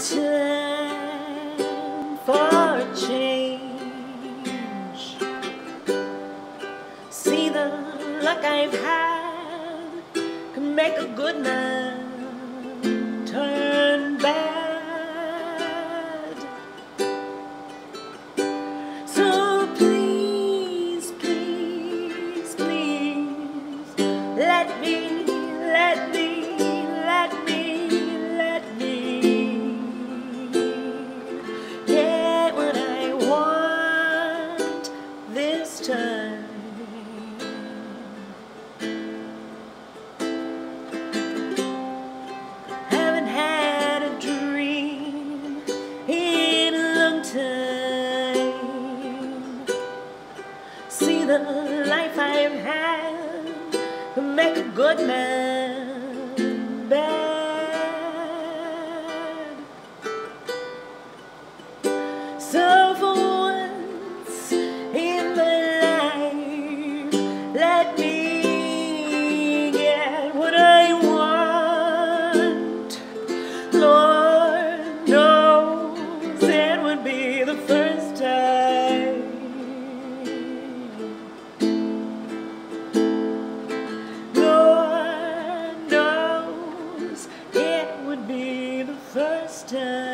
time for a change. See, the luck I've had can make a good man turn bad. So please, please, please, let me get what I want this time. Haven't had a dream in a long time. See, the life I've had can make a good man bad. So for once in my life, let me get what I want. Lord knows it would be the first time. Lord knows it would be the first time.